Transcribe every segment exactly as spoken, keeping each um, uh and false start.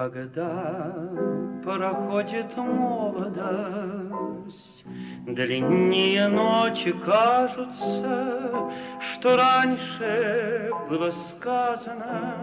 Когда проходит молодость, длиннее ночи кажутся, что раньше было сказано,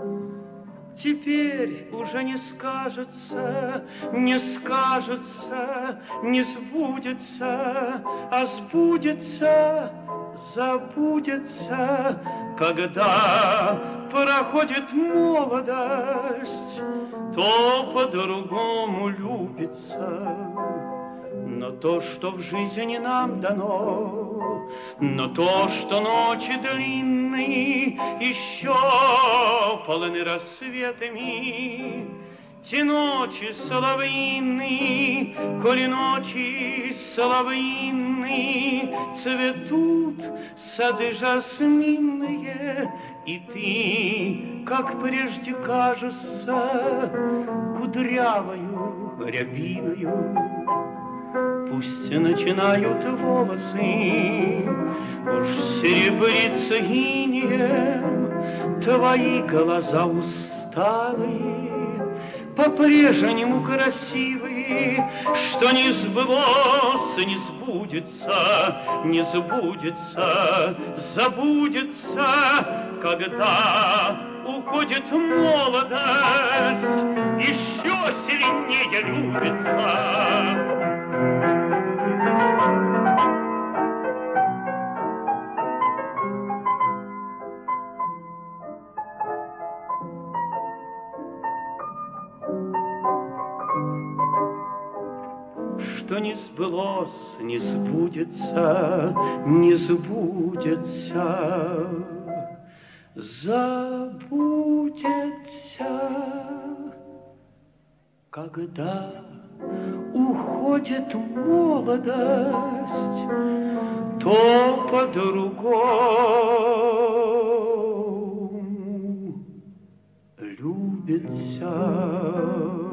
теперь уже не скажется, не скажется, не сбудется, а сбудется, забудется, когда проходит молодость, то по-другому любится. Но то, что в жизни нам дано, но то, что ночи длинные еще полны рассветами, те ночи соловьиные, коли ночи соловьиные, цветут сады жасминные, и ты, как прежде кажешься, кудрявою рябиною. Пусть начинают волосы уж серебриться инеем, твои глаза усталые, по-прежнему красивые, что не сбылось, не сбудется, не сбудется, забудется, когда уходит молодость, еще сильнее любится. Что не сбылось, не сбудется, не сбудется, забудется, когда уходит молодость, то по-другому любится.